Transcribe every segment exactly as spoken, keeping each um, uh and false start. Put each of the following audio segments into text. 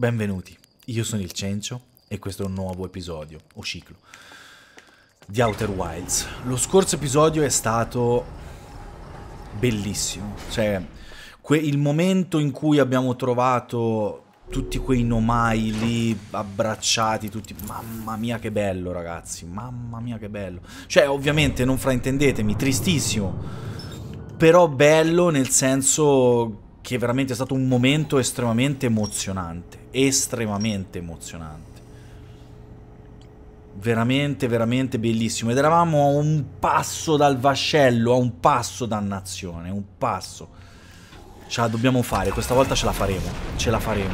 Benvenuti, io sono il Cencio e questo è un nuovo episodio, o ciclo, di Outer Wilds. Lo scorso episodio è stato bellissimo, cioè que- il momento in cui abbiamo trovato tutti quei nomai lì abbracciati, tutti, mamma mia che bello ragazzi, mamma mia che bello. Cioè ovviamente non fraintendetemi, tristissimo, però bello nel senso che veramente è stato un momento estremamente emozionante, estremamente emozionante. Veramente, veramente bellissimo. Ed eravamo a un passo dal vascello, a un passo dannazione, un passo. Ce la dobbiamo fare, questa volta ce la faremo, ce la faremo.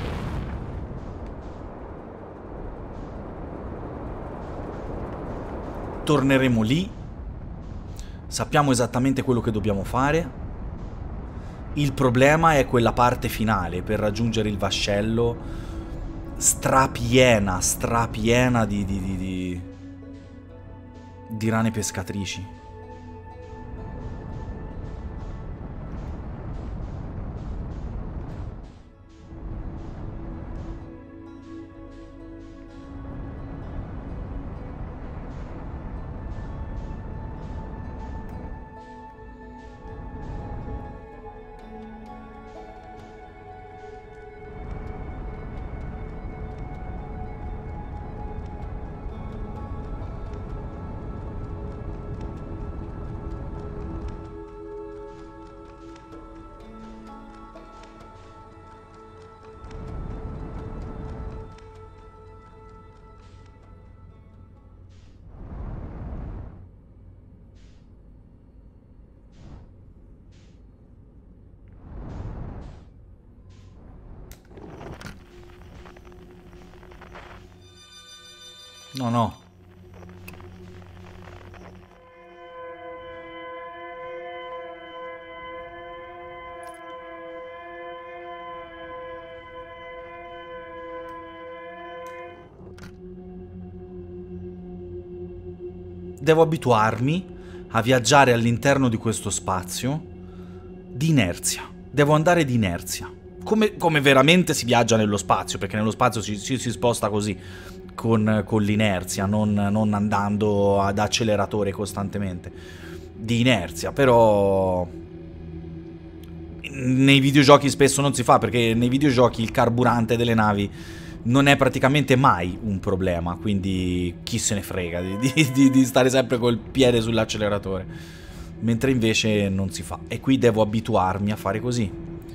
Torneremo lì, sappiamo esattamente quello che dobbiamo fare. Il problema è quella parte finale per raggiungere il vascello strapiena, strapiena di, di, di, di, di rane pescatrici. No, no. Devo abituarmi a viaggiare all'interno di questo spazio di inerzia. Devo andare di inerzia. Come, come veramente si viaggia nello spazio, perché nello spazio si, si, si sposta così, con, con l'inerzia, non, non andando ad acceleratore costantemente. Di inerzia, però nei videogiochi spesso non si fa, perché nei videogiochi il carburante delle navi non è praticamente mai un problema, quindi chi se ne frega di, di, di stare sempre col piede sull'acceleratore, mentre invece non si fa, e qui devo abituarmi a fare così.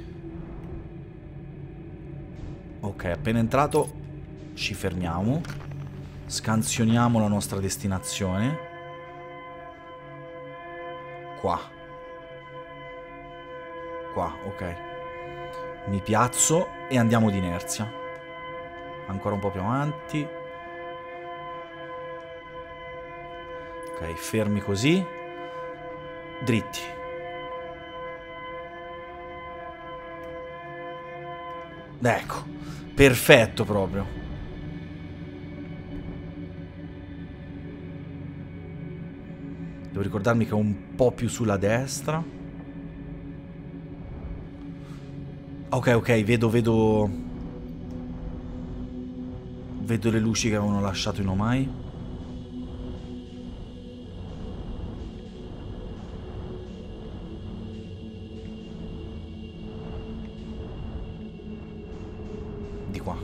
Ok, appena entrato ci fermiamo, scansioniamo la nostra destinazione qua qua, ok, mi piazzo e andiamo di inerzia. Ancora un po' più avanti. Ok, fermi così. Dritti. Ecco, perfetto proprio. Devo ricordarmi che è un po' più sulla destra. Ok, ok, vedo, vedo... Vedo le luci che avevano lasciato i nomai. Di qua.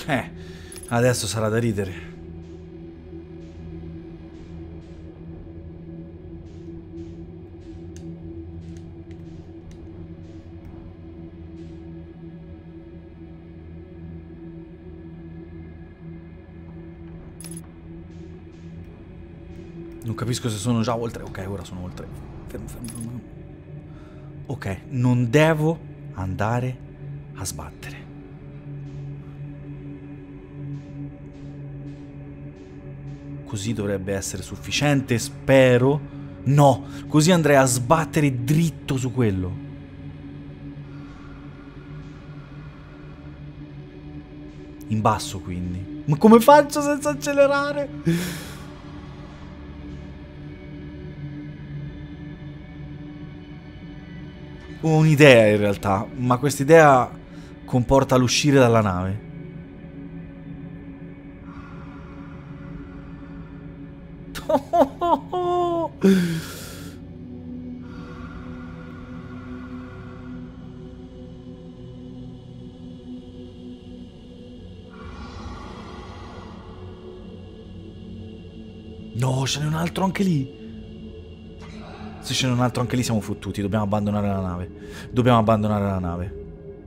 Eh, adesso sarà da ridere. Non capisco se sono già oltre. Ok, ora sono oltre. Fermo, fermo, fermo. Ok, non devo andare a sbattere. Così dovrebbe essere sufficiente, spero. No, così andrei a sbattere dritto su quello. In basso, quindi. Ma come faccio senza accelerare? Ho un'idea in realtà, ma quest'idea comporta l'uscire dalla nave. No, ce n'è un altro anche lì. Se ce n'è un altro anche lì siamo fottuti. Dobbiamo abbandonare la nave. Dobbiamo abbandonare la nave.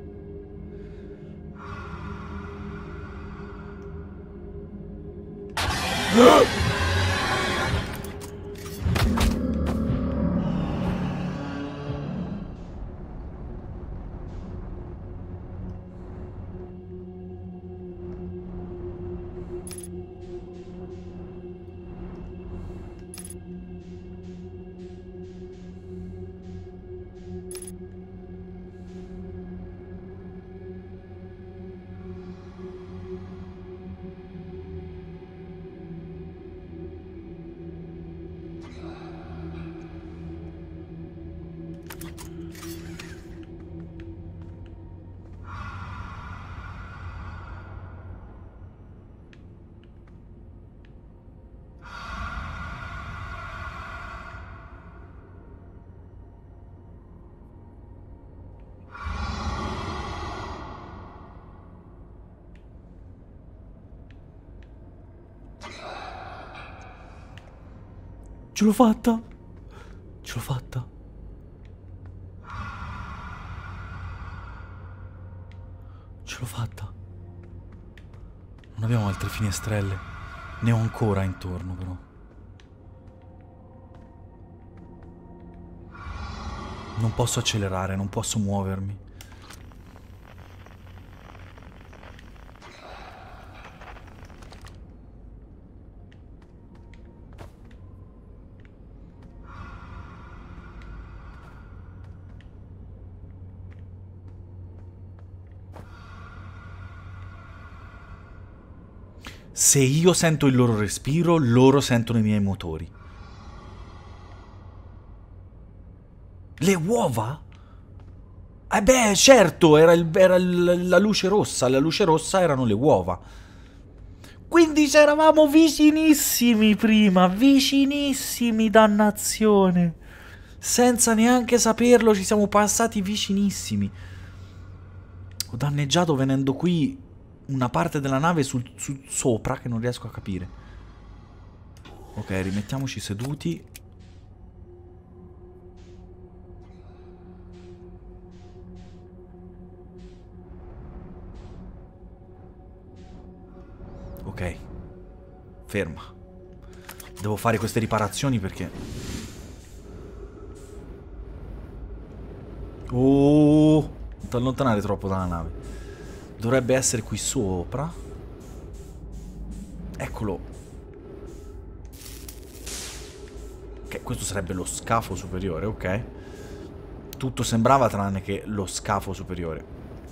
Ce l'ho fatta. Ce l'ho fatta. Ce l'ho fatta. Non abbiamo altre finestrelle. Ne ho ancora intorno, però. Non posso accelerare, non posso muovermi. Se io sento il loro respiro, loro sentono i miei motori. Le uova? Eh beh, certo, era, il, era il, la luce rossa. La luce rossa erano le uova. Quindi c'eravamo vicinissimi prima, vicinissimi, dannazione. Senza neanche saperlo ci siamo passati vicinissimi. Ho danneggiato venendo qui una parte della nave sul, sul sopra che non riesco a capire. Ok, rimettiamoci seduti. Ok. Ferma. Devo fare queste riparazioni perché... Oh, non ti allontanare troppo dalla nave. Dovrebbe essere qui sopra. Eccolo. Ok, questo sarebbe lo scafo superiore, ok. Tutto sembrava tranne che lo scafo superiore.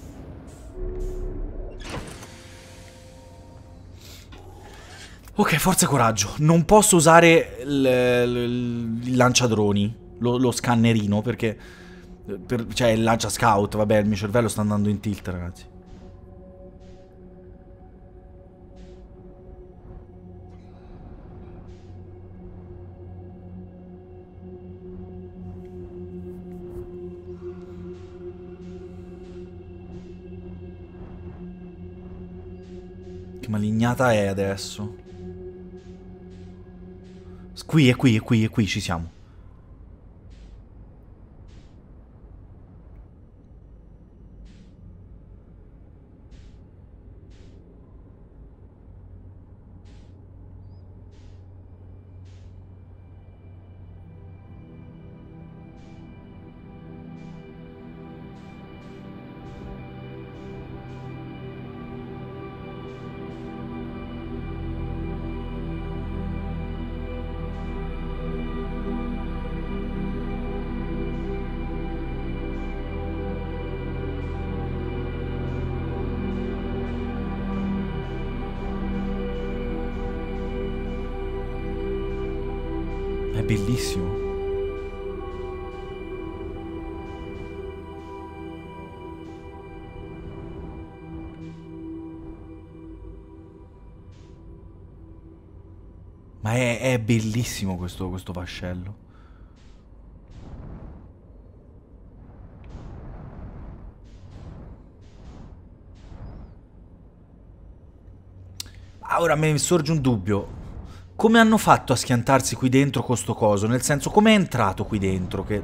Ok, forza e coraggio. Non posso usare il, il lanciadroni, lo, lo scannerino, perché... Per, cioè il lancia scout, vabbè, il mio cervello sta andando in tilt, ragazzi. Che malignata è adesso? Qui, è qui, è qui, è qui, ci siamo. È bellissimo. Ma è, è bellissimo questo, questo vascello. Ah, ora mi sorge un dubbio. Come hanno fatto a schiantarsi qui dentro con sto coso? Nel senso, come è entrato qui dentro? Che...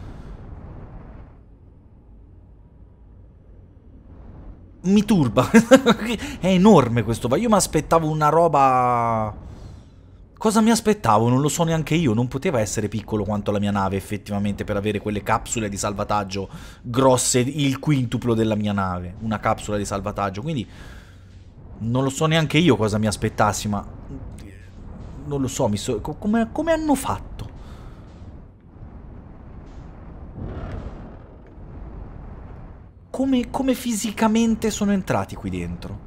mi turba. È enorme questo. Io mi aspettavo una roba... Cosa mi aspettavo? Non lo so neanche io. Non poteva essere piccolo quanto la mia nave, effettivamente, per avere quelle capsule di salvataggio grosse, il quintuplo della mia nave. Una capsula di salvataggio. Quindi non lo so neanche io cosa mi aspettassi, ma... non lo so, mi so... come, come hanno fatto? Come, come fisicamente sono entrati qui dentro?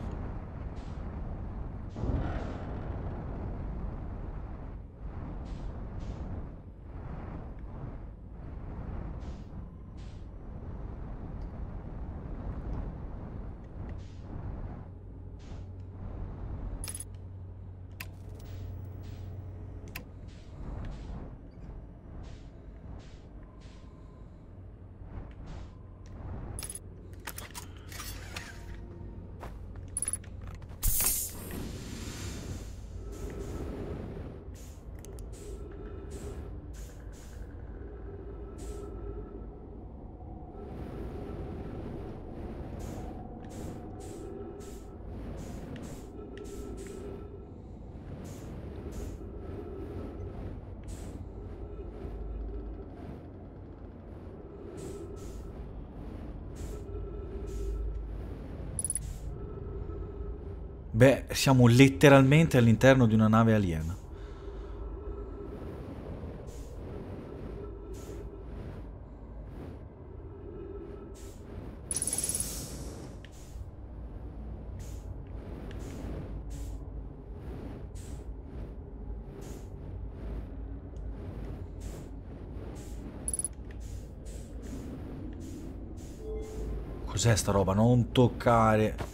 Beh, siamo letteralmente all'interno di una nave aliena. Cos'è sta roba? Non toccare...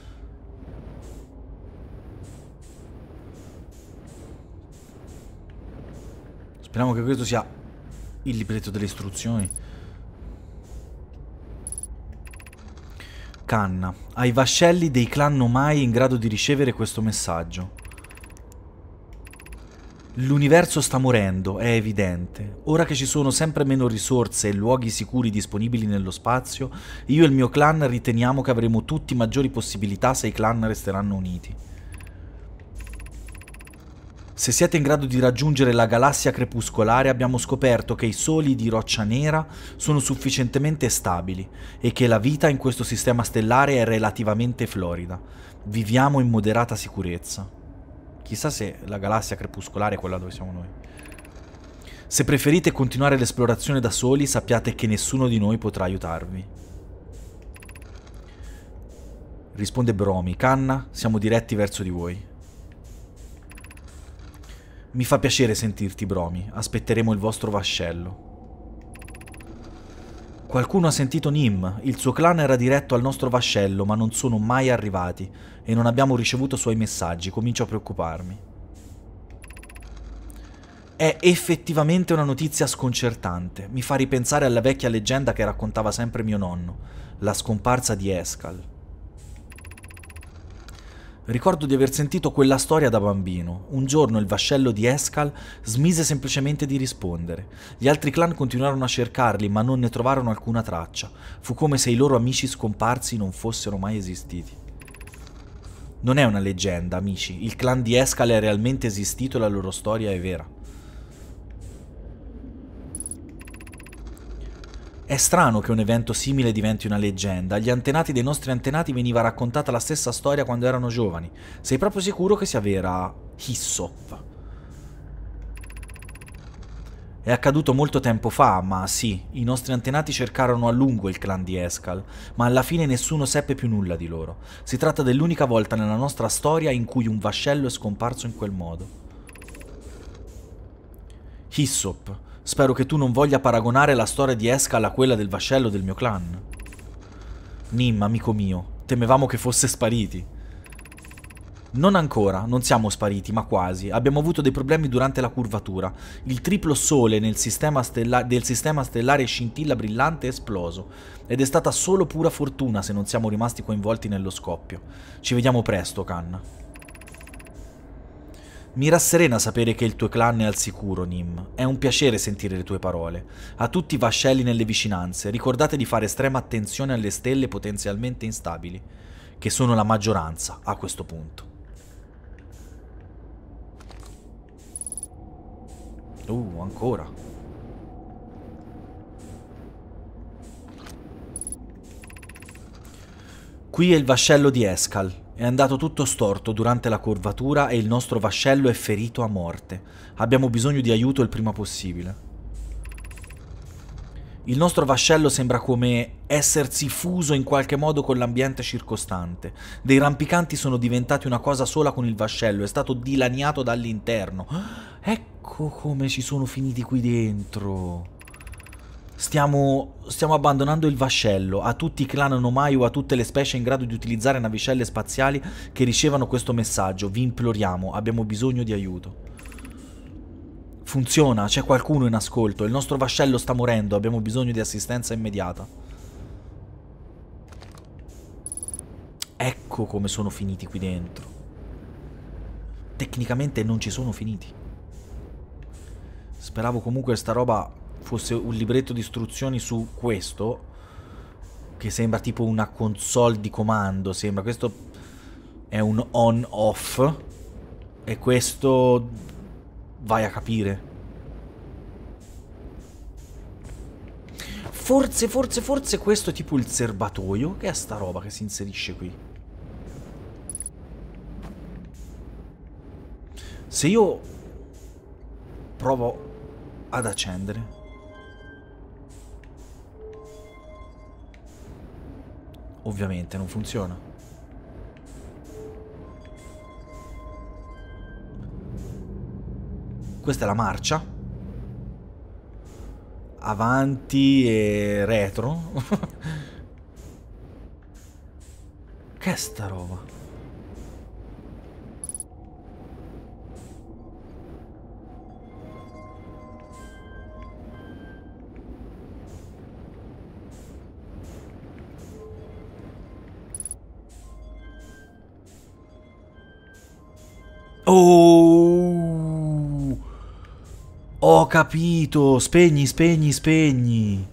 Speriamo che questo sia il libretto delle istruzioni. Canna. Ai vascelli dei clan Nomai in grado di ricevere questo messaggio. L'universo sta morendo, è evidente. Ora che ci sono sempre meno risorse e luoghi sicuri disponibili nello spazio, io e il mio clan riteniamo che avremo tutti maggiori possibilità se i clan resteranno uniti. Se siete in grado di raggiungere la galassia crepuscolare, abbiamo scoperto che i soli di roccia nera sono sufficientemente stabili e che la vita in questo sistema stellare è relativamente florida. Viviamo in moderata sicurezza. Chissà se la galassia crepuscolare è quella dove siamo noi. Se preferite continuare l'esplorazione da soli, sappiate che nessuno di noi potrà aiutarvi. Risponde Bromi. Canna, siamo diretti verso di voi. Mi fa piacere sentirti, Bromi. Aspetteremo il vostro vascello. Qualcuno ha sentito Nim. Il suo clan era diretto al nostro vascello, ma non sono mai arrivati e non abbiamo ricevuto suoi messaggi. Comincio a preoccuparmi. È effettivamente una notizia sconcertante. Mi fa ripensare alla vecchia leggenda che raccontava sempre mio nonno, la scomparsa di Escal. Ricordo di aver sentito quella storia da bambino. Un giorno il vascello di Escal smise semplicemente di rispondere. Gli altri clan continuarono a cercarli, ma non ne trovarono alcuna traccia. Fu come se i loro amici scomparsi non fossero mai esistiti. Non è una leggenda, amici. Il clan di Escal è realmente esistito e la loro storia è vera. È strano che un evento simile diventi una leggenda. Agli antenati dei nostri antenati veniva raccontata la stessa storia quando erano giovani. Sei proprio sicuro che sia vera, Hissop? È accaduto molto tempo fa, ma sì, i nostri antenati cercarono a lungo il clan di Escal, ma alla fine nessuno seppe più nulla di loro. Si tratta dell'unica volta nella nostra storia in cui un vascello è scomparso in quel modo. Hissop. Spero che tu non voglia paragonare la storia di Escal a quella del vascello del mio clan. Nim, amico mio, temevamo che fosse spariti. Non ancora, non siamo spariti, ma quasi. Abbiamo avuto dei problemi durante la curvatura. Il triplo sole nel sistema stella- del sistema stellare scintilla brillante è esploso. Ed è stata solo pura fortuna se non siamo rimasti coinvolti nello scoppio. Ci vediamo presto, Khan. Mi rasserena sapere che il tuo clan è al sicuro, Nim. È un piacere sentire le tue parole. A tutti i vascelli nelle vicinanze, ricordate di fare estrema attenzione alle stelle potenzialmente instabili, che sono la maggioranza a questo punto. Uh, ancora. Qui è il vascello di Escal. È andato tutto storto durante la curvatura e il nostro vascello è ferito a morte. Abbiamo bisogno di aiuto il prima possibile. Il nostro vascello sembra come essersi fuso in qualche modo con l'ambiente circostante. Dei rampicanti sono diventati una cosa sola con il vascello, è stato dilaniato dall'interno. Ecco come ci sono finiti qui dentro. Stiamo, stiamo abbandonando il vascello a tutti i clan Nomai o a tutte le specie in grado di utilizzare navicelle spaziali che ricevano questo messaggio. Vi imploriamo, abbiamo bisogno di aiuto. Funziona, c'è qualcuno in ascolto. Il nostro vascello sta morendo, abbiamo bisogno di assistenza immediata. Ecco come sono finiti qui dentro. Tecnicamente non ci sono finiti. Speravo comunque sta roba fosse un libretto di istruzioni su questo, che sembra tipo una console di comando. Sembra questo è un on-off e questo vai a capire. Forse, forse, forse questo è tipo il serbatoio. Che è sta roba che si inserisce qui? Se io provo ad accendere, ovviamente non funziona. Questa è la marcia. Avanti e retro. Che è sta roba? Oh, ho capito. Spegni, spegni, spegni.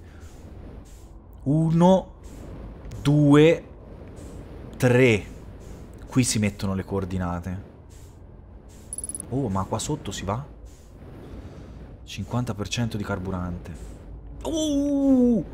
Uno, due, tre. Qui si mettono le coordinate. Oh, ma qua sotto si va? cinquanta per cento di carburante. Uh!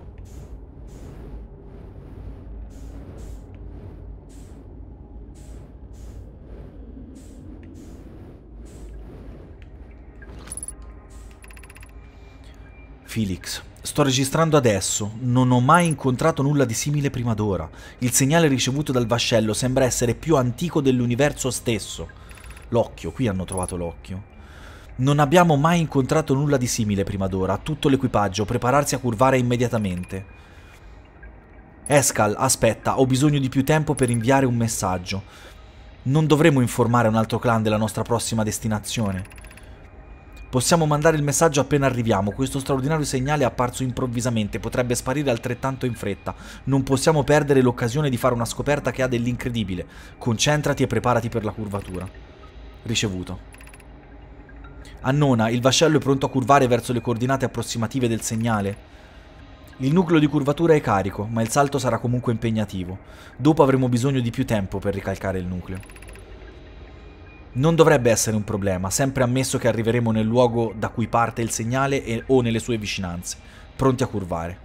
Felix, sto registrando adesso. Non ho mai incontrato nulla di simile prima d'ora. Il segnale ricevuto dal vascello sembra essere più antico dell'universo stesso. L'occhio, qui hanno trovato l'occhio. Non abbiamo mai incontrato nulla di simile prima d'ora. Tutto l'equipaggio, prepararsi a curvare immediatamente. Escal, aspetta, ho bisogno di più tempo per inviare un messaggio. Non dovremo informare un altro clan della nostra prossima destinazione. Possiamo mandare il messaggio appena arriviamo. Questo straordinario segnale è apparso improvvisamente. Potrebbe sparire altrettanto in fretta. Non possiamo perdere l'occasione di fare una scoperta che ha dell'incredibile. Concentrati e preparati per la curvatura. Ricevuto. Annona, il vascello è pronto a curvare verso le coordinate approssimative del segnale. Il nucleo di curvatura è carico, ma il salto sarà comunque impegnativo. Dopo avremo bisogno di più tempo per ricalcare il nucleo. Non dovrebbe essere un problema, sempre ammesso che arriveremo nel luogo da cui parte il segnale e, o nelle sue vicinanze, pronti a curvare.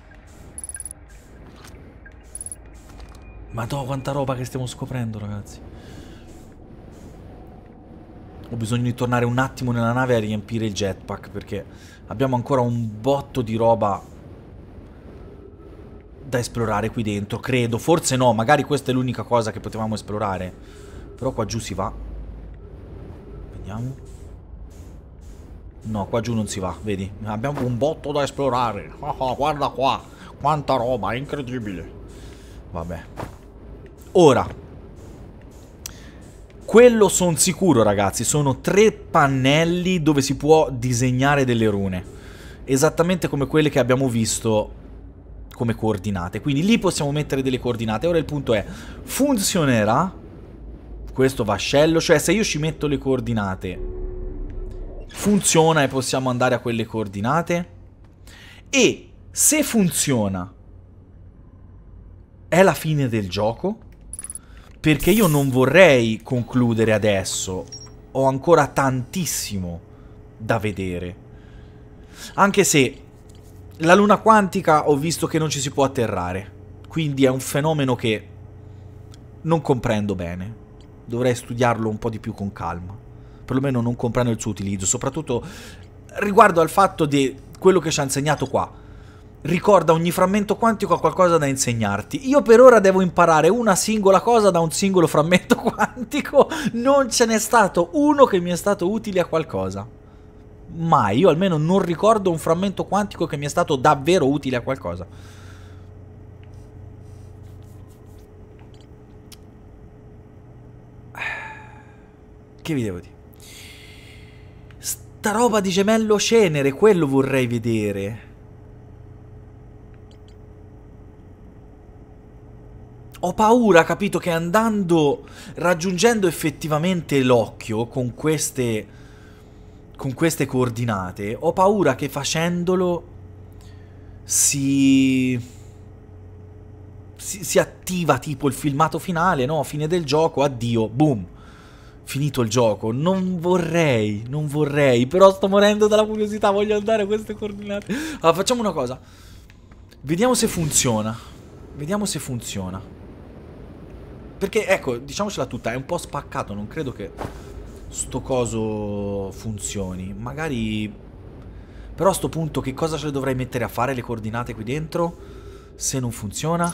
Madò, quanta roba che stiamo scoprendo, ragazzi. Ho bisogno di tornare un attimo nella nave a riempire il jetpack, perché abbiamo ancora un botto di roba da esplorare qui dentro, credo. Forse no, magari questa è l'unica cosa che potevamo esplorare. Però qua giù si va. Vediamo. No, qua giù non si va, vedi? Abbiamo un botto da esplorare. Oh, guarda qua, quanta roba, è incredibile. Vabbè. Ora, quello sono sicuro, ragazzi. Sono tre pannelli dove si può disegnare delle rune, esattamente come quelle che abbiamo visto come coordinate. Quindi lì possiamo mettere delle coordinate. Ora il punto è: funzionerà questo vascello? Cioè, se io ci metto le coordinate, funziona e possiamo andare a quelle coordinate? E se funziona, è la fine del gioco? Perché io non vorrei concludere adesso. Ho ancora tantissimo da vedere. Anche se la luna quantica ho visto che non ci si può atterrare. Quindi è un fenomeno che non comprendo bene. Dovrei studiarlo un po' di più con calma. Perlomeno non comprendo il suo utilizzo. Soprattutto riguardo al fatto di quello che ci ha insegnato qua. Ricorda, ogni frammento quantico ha qualcosa da insegnarti. Io per ora devo imparare una singola cosa da un singolo frammento quantico. Non ce n'è stato uno che mi è stato utile a qualcosa. Mai, io almeno non ricordo un frammento quantico che mi è stato davvero utile a qualcosa. Che vi devo dire? Sta roba di gemello cenere, quello vorrei vedere. Ho paura, capito, che andando, raggiungendo effettivamente l'occhio con queste... con queste coordinate, ho paura che facendolo si... si si attiva tipo il filmato finale, no? Fine del gioco, addio, boom, finito il gioco. Non vorrei, non vorrei, però sto morendo dalla curiosità, voglio andare a queste coordinate. Allora, facciamo una cosa, vediamo se funziona, vediamo se funziona, perché ecco, diciamocela tutta, è un po' spaccato, non credo che sto coso funzioni. Magari, però a sto punto che cosa ce le dovrei mettere a fare le coordinate qui dentro se non funziona?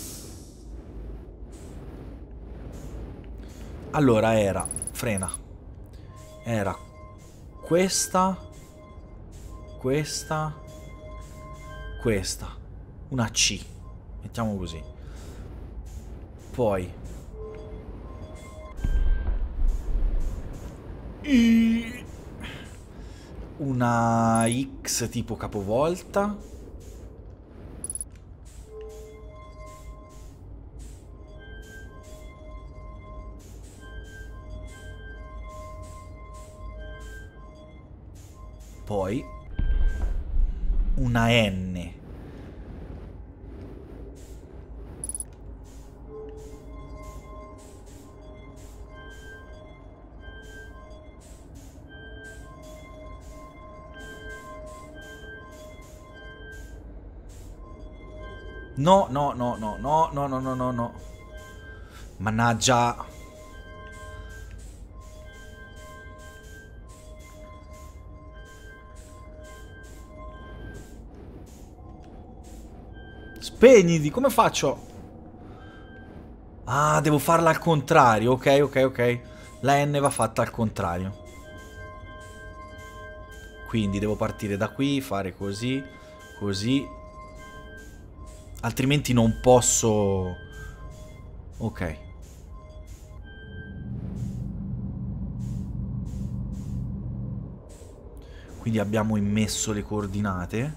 Allora era, frena, era questa, questa, questa, una C, mettiamo così. Poi una X tipo capovolta. Poi una N. No, no, no, no, no, no, no, no, no, no. Mannaggia. Spegniti, come faccio? Ah, devo farla al contrario. Ok, ok, ok. La N va fatta al contrario. Quindi devo partire da qui, fare così, così. Altrimenti non posso... Ok. Quindi abbiamo immesso le coordinate.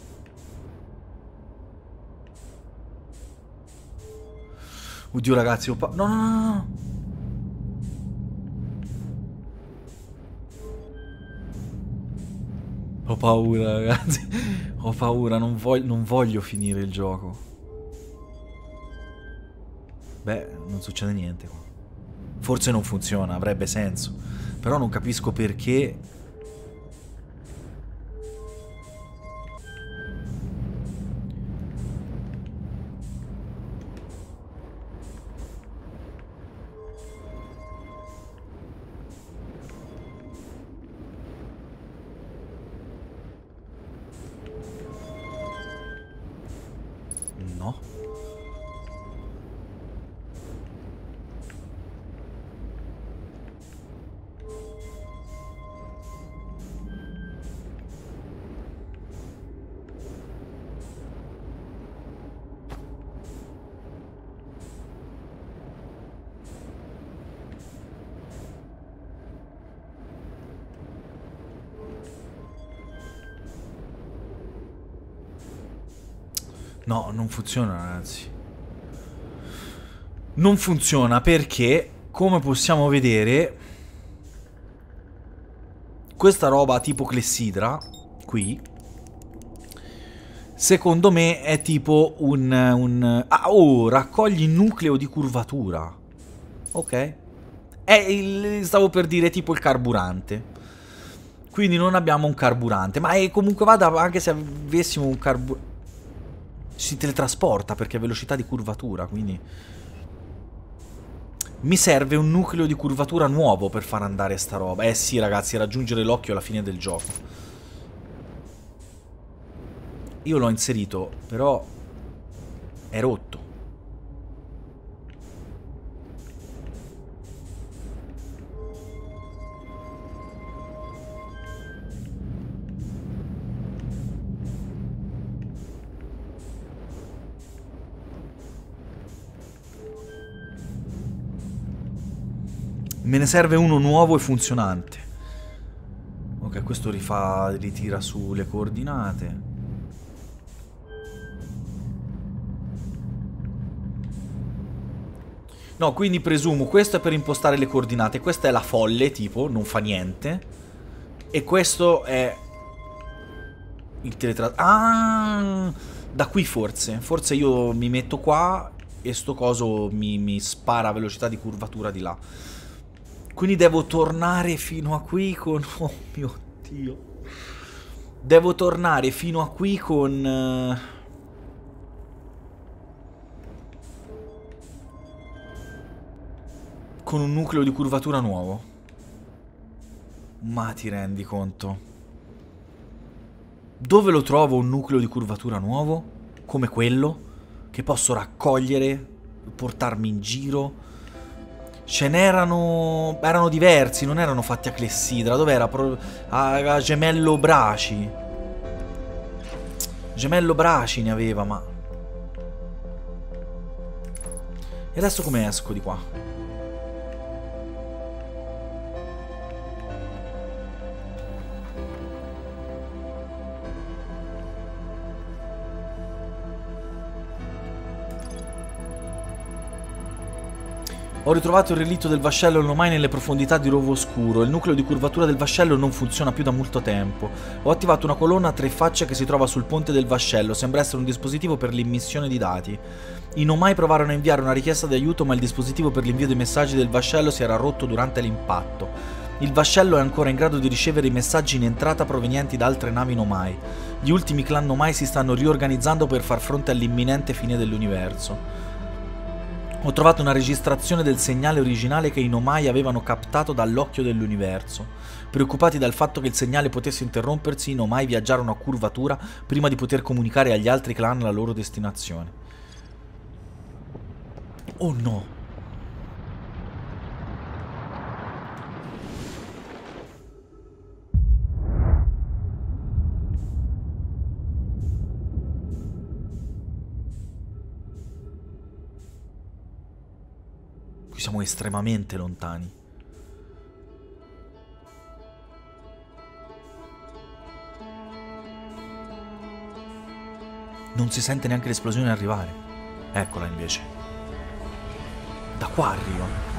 Oddio ragazzi, ho pa... No, no, no, no. Ho paura ragazzi. Ho paura, non voglio, non voglio finire il gioco. Beh, non succede niente qua. Forse non funziona, avrebbe senso. Però non capisco perché... No. No, non funziona ragazzi. Non funziona perché, come possiamo vedere, questa roba tipo clessidra, qui, secondo me è tipo un... un ah, oh, raccogli nucleo di curvatura. Ok. È il... stavo per dire tipo il carburante. Quindi non abbiamo un carburante, ma è comunque vada, anche se avessimo un carburante... Si teletrasporta perché ha velocità di curvatura, quindi... Mi serve un nucleo di curvatura nuovo per far andare sta roba. Eh sì ragazzi, raggiungere l'occhio alla fine del gioco. Io l'ho inserito, però... è rotto. Me ne serve uno nuovo e funzionante. Ok, questo rifà, ritira sulle coordinate. No, quindi presumo, questo è per impostare le coordinate. Questa è la folle, tipo, non fa niente. E questo è... il teletrasporto. Ah! Da qui forse. Forse io mi metto qua e sto coso mi, mi spara a velocità di curvatura di là. Quindi devo tornare fino a qui con... oh mio Dio. Devo tornare fino a qui con... con un nucleo di curvatura nuovo. Ma ti rendi conto? Dove lo trovo un nucleo di curvatura nuovo? Come quello? Che posso raccogliere? Portarmi in giro? Ce n'erano... erano diversi, non erano fatti a clessidra. Dov'era? Pro... a Gemello Braci. Gemello Braci ne aveva, ma... E adesso come esco di qua? Ho ritrovato il relitto del vascello Nomai nelle profondità di Rovo Oscuro. Il nucleo di curvatura del vascello non funziona più da molto tempo. Ho attivato una colonna a tre facce che si trova sul ponte del vascello. Sembra essere un dispositivo per l'immissione di dati. I Nomai provarono a inviare una richiesta di aiuto, ma il dispositivo per l'invio dei messaggi del vascello si era rotto durante l'impatto. Il vascello è ancora in grado di ricevere i messaggi in entrata provenienti da altre navi Nomai. Gli ultimi clan Nomai si stanno riorganizzando per far fronte all'imminente fine dell'universo. Ho trovato una registrazione del segnale originale che i Nomai avevano captato dall'occhio dell'universo. Preoccupati dal fatto che il segnale potesse interrompersi, i Nomai viaggiarono a curvatura prima di poter comunicare agli altri clan la loro destinazione. Oh no! Siamo estremamente lontani. non si sente neanche l'esplosione arrivare. Eccola invece. Da qua arriva.